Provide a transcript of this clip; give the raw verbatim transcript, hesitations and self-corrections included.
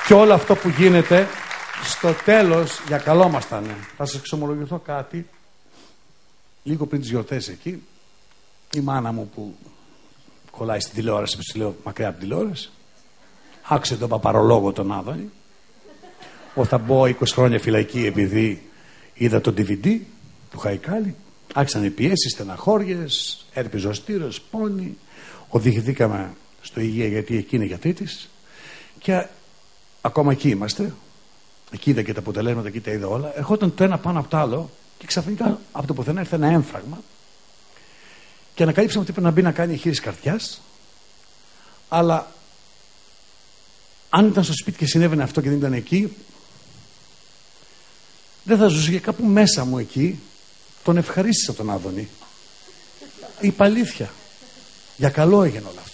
Και όλο αυτό που γίνεται, στο τέλος, για καλό μας θα είναι. Θα σας εξομολογηθώ κάτι. Λίγο πριν τις γιορτές εκεί, η μάνα μου που κολλάει στην τηλεόραση, που της λέω μακριά από την τηλεόραση, άκουσε τον παπαρολόγο τον Άδωνη, ότι θα μπω είκοσι χρόνια φυλακή επειδή είδα το ντι βι ντι του Χαϊκάλη. Άρχισαν οι πιέσεις, στεναχώριες, ερπιζοστήρος, πόνοι. Οδηγηθήκαμε στο Υγεία γιατί εκεί είναι γιατρή της. Και ακόμα εκεί είμαστε. Εκεί είδα και τα αποτελέσματα, εκεί τα είδα όλα. Ερχόταν το ένα πάνω από το άλλο και ξαφνικά από το πουθενά ήρθε ένα έμφραγμα. Και ανακαλύψαμε ότι πρέπει να μπει να κάνει εγχείρηση καρδιάς. Αλλά αν ήταν στο σπίτι και συνέβαινε αυτό και δεν ήταν εκεί, δεν θα ζούσε. Και κάπου μέσα μου εκεί τον ευχαρίστησα τον Άδωνη. Είπα αλήθεια. Για καλό έγινε όλο αυτό.